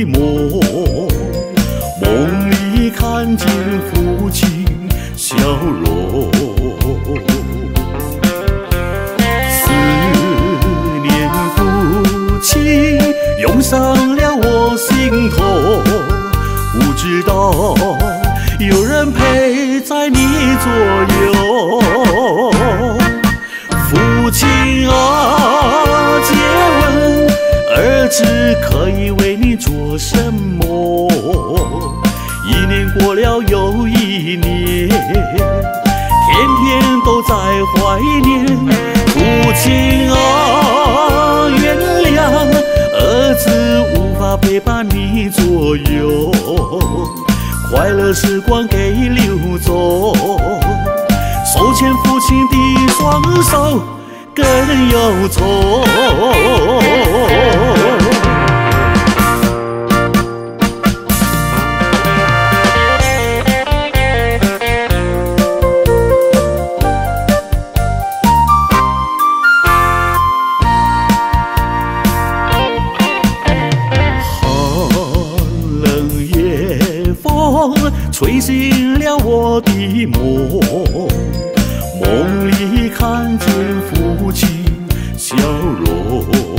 梦，梦里看见父亲笑容。思念父亲涌上了我心头，不知道有人陪在你左右。父亲啊，借问儿子可以为你做什么？一年过了又一年，天天都在怀念。父亲啊，原谅儿子无法陪伴你左右，快乐时光给溜走，手牵父亲的双手更忧愁。吹醒了我的梦，梦里看见父亲笑容。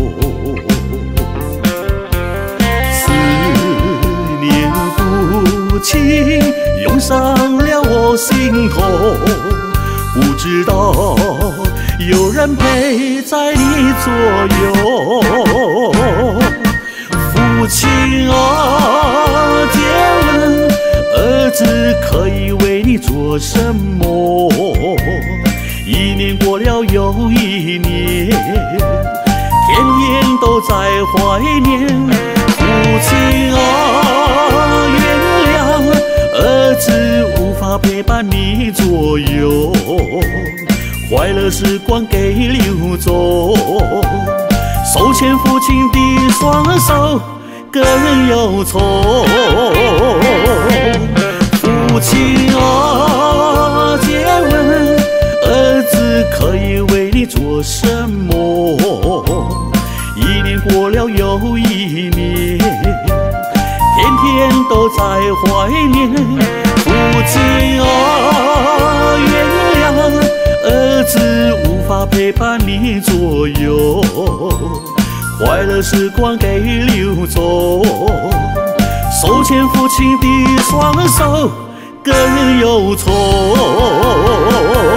思念父亲涌上了我心头，不知道有人陪在你左右。父亲啊，借问儿子可以为你做什么？一年过了又一年，天天都在怀念。父亲啊，原谅儿子无法陪伴你左右，快乐时光给溜走，手牵父亲的双手更忧愁。父亲啊，借问儿子可以为你做什么？一年过了又一年，天天都在怀念。父亲啊，原谅儿子无法陪伴你左右，快乐时光给溜走，手牵父亲的双手更忧愁。